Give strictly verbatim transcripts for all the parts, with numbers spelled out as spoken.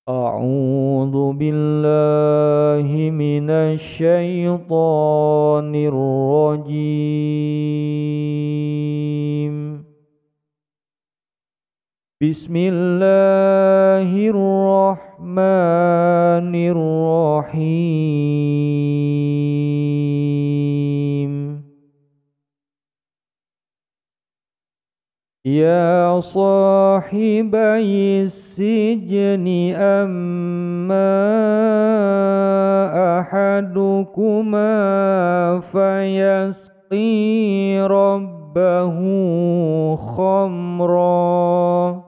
أعوذ بالله من الشيطان الرجيم. بسم الله الرحمن الرحيم. يا صاحبي السجن أما أحدكما فيسقي ربه خمرا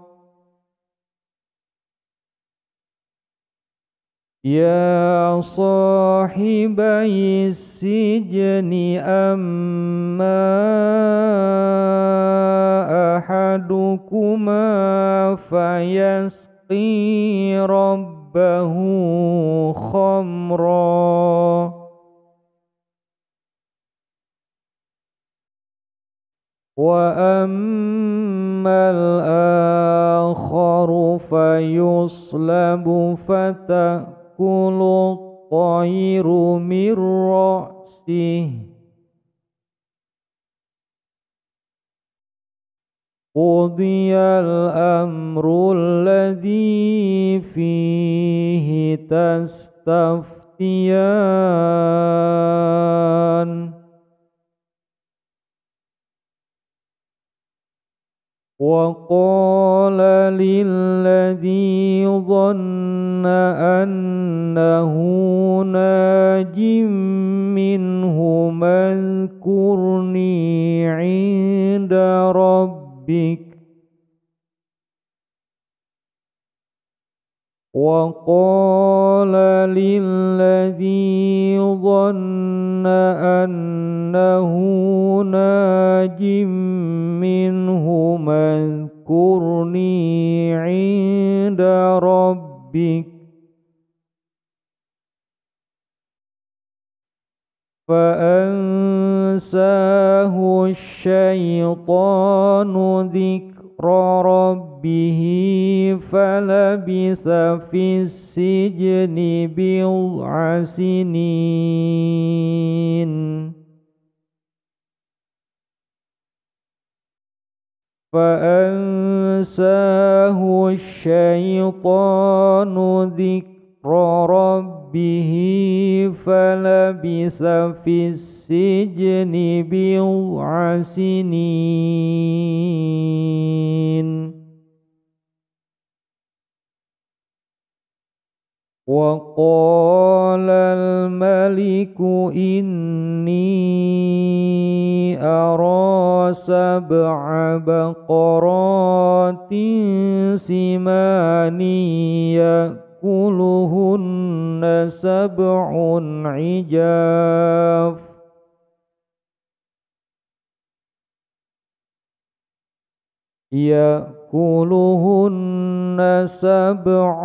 يا صاحبي السجن أما أحدكما فيسقي ربه خمرا وأما الآخر فيصلب فتأكل الطير من رأسه قضي الأمر الذي فيه تستفتيان وقال للذي ظن أنه ناج منهما اذكرني عند ربك وقال للذي ظن أنه ناج منهما اذكرني عند ربك فأنساه الشيطان ذكر ربه فلبث في السجن بضع سنين فأنساه الشيطان ذكر ربه فلبث في السجن بضع سنين وقال الملك إني أرى سبع بقرات سمان يأكلهن سبع عجاف يأكلهن سبع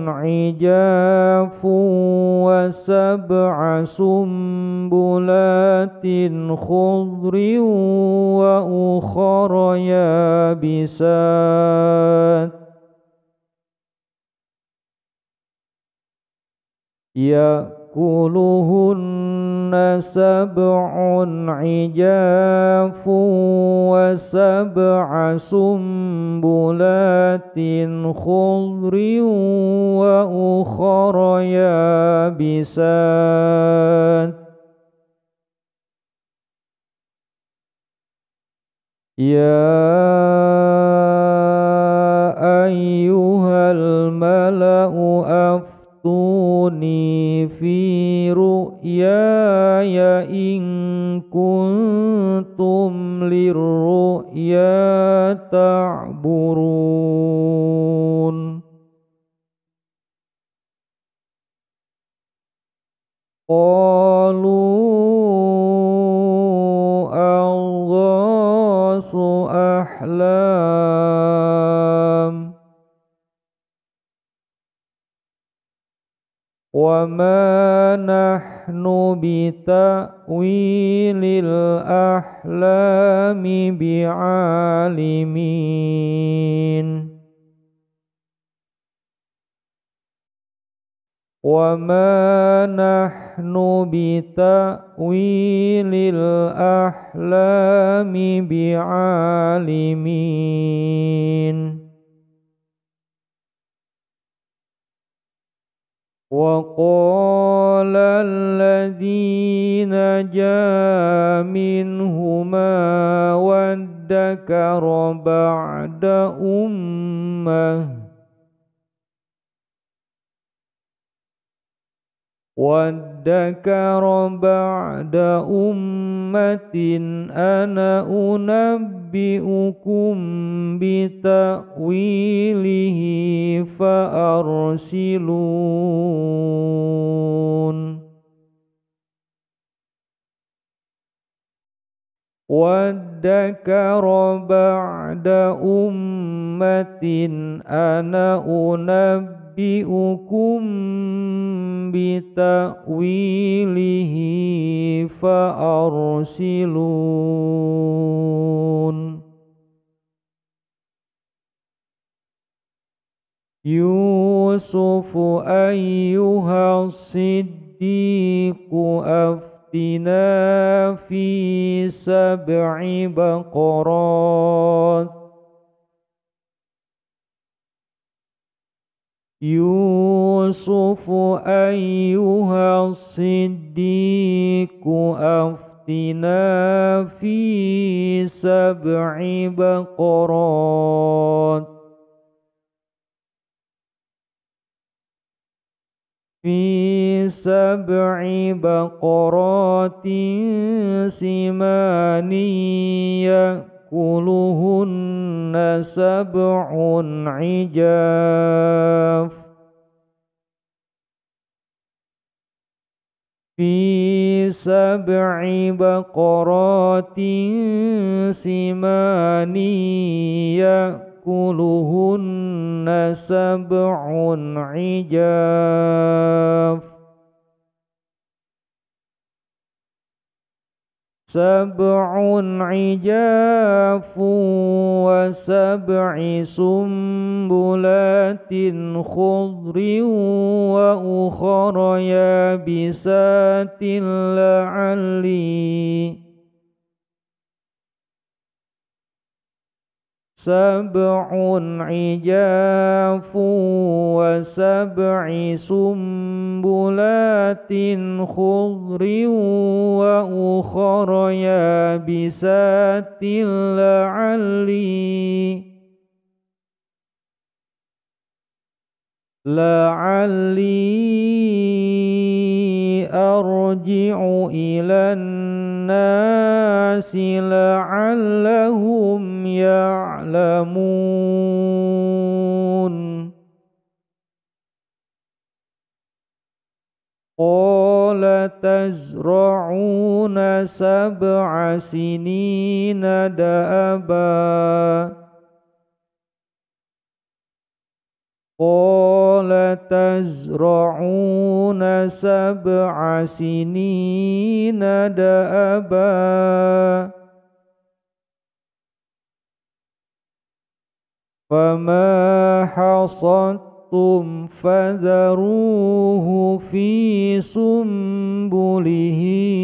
عجاف وسبع سنبلات خضر وأخر يابسات يأكلهن سبع عجاف وسبع سنبلات خضر وأخر يابسات يا أيها الملأ أفتوني في رؤياي إن كنتم للرؤيا تعبرون قالوا أضغاث أحلام وما نحن بتأويل الأحلام بعالمين وما نحن بتأويل الأحلام بعالمين وقال الذي نجا منهما وادكر بعد أمة وادكر بعد أمة أنا أنبئكم بتأويله فأرسلون وادكر بعد أمة أنا أنبئكم أنبئكم بتأويله فأرسلون يوسف أيها الصديق أفتنا في سبع بقرات يوسف أيها الصديق أفتنا في سبع بقرات في سبع بقرات سمان يأكلهن سبع عجاف في سبع بقرات سمان يأكلهن سبع عجاف سبع عجاف وسبع سنبلات خضر وأخر يابسات لعلي سبع عجاف وسبع سنبلات خضر وأخر يابسات لعلي لعلي أرجع إلى الناس لعلهم يعلمون قال تزرعون سبع سنين دأبا قال تزرعون سبع سنين دأبا فما حصدتم فذروه في سنبله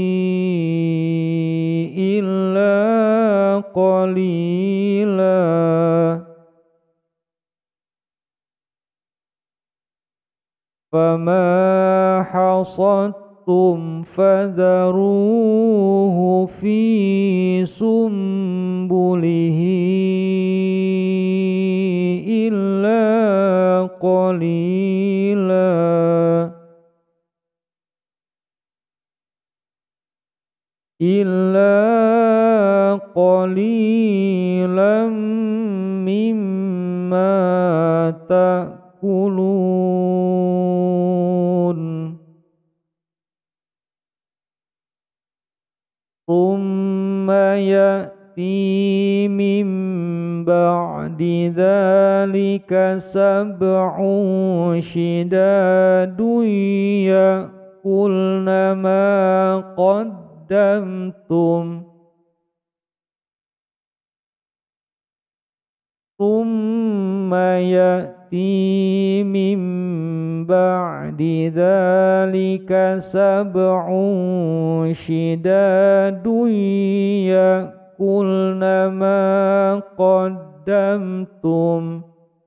إلا قليلا فما حصدتم فذروه في سنبله إلا قليلا إلا قليلا مما تأكلون ثم يأتي من بعد ذلك سبع شداد يأكلن ما قدمتم ثم يأتي من بعد ذلك سبع شداد يأكلن ما قدمتم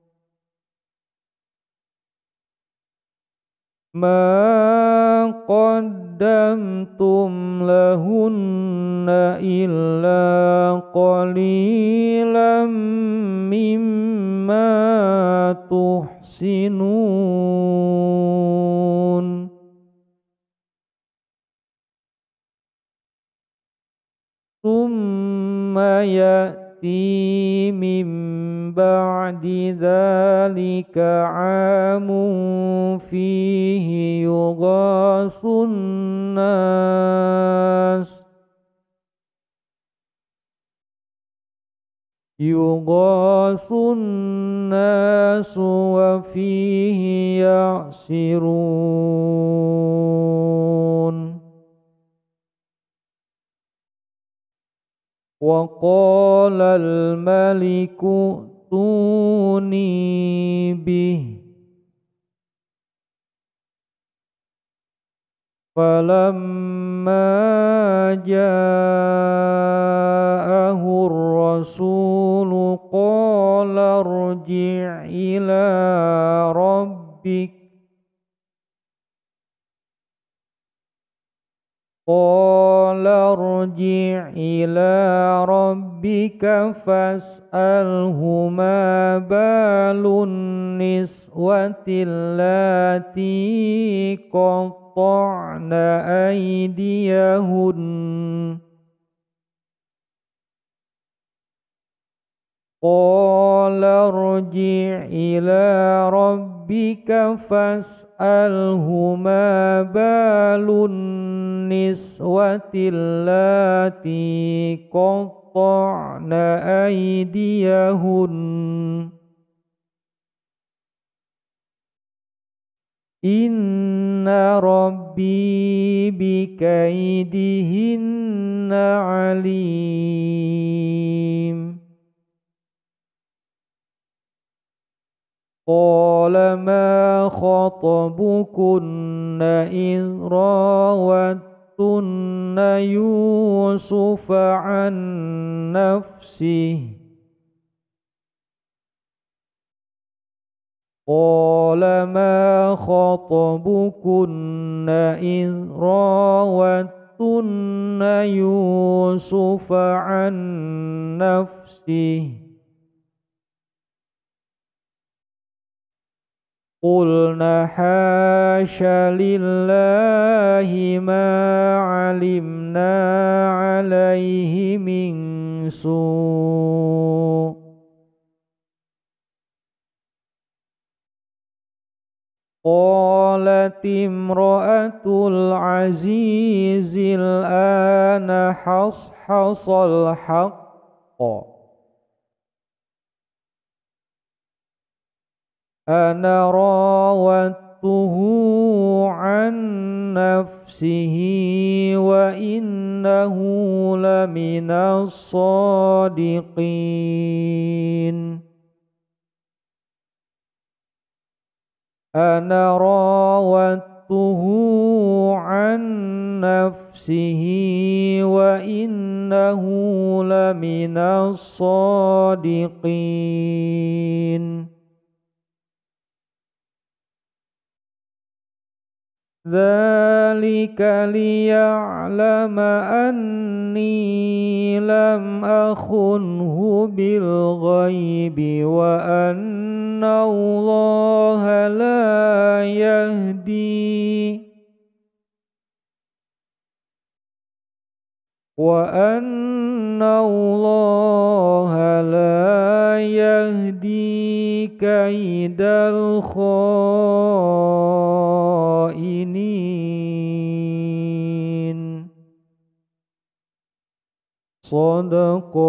ما قدمتم لهن إلا قليلا مما تحسنون ثم يأتي من بعد ذلك عام فيه يغاث الناس يغاث الناس وفيه يعصرون وقال الملك ائتوني به فلما جاءه الرسول قال ارجع إلى ربك قال ارجع إلى ربك فاسأله ما بال النسوة اللاتي قطعن أيديهن قال ارجع إلى ربك فاسأله ما بال النسوة اللاتي قطعن أيديهن إن ربي بكيدهن عليم قال ما خطبكن إذ راوتن يوسف عن نفسه قال ما خطبكن إذ راوتن يوسف عن نفسه قلنا حاش لله ما علمنا عليه من سوء قالت امرأة العزيز الآن حصحص الحق أنا راودته عن نفسه وإنه لمن الصادقين أنا راودته عن نفسه وإنه لمن الصادقين ذلك ليعلم أني لم أخنه بالغيب وأن الله لا يهدي وأن الله لا يهدي كيد الخائنين صدق الله العظيم.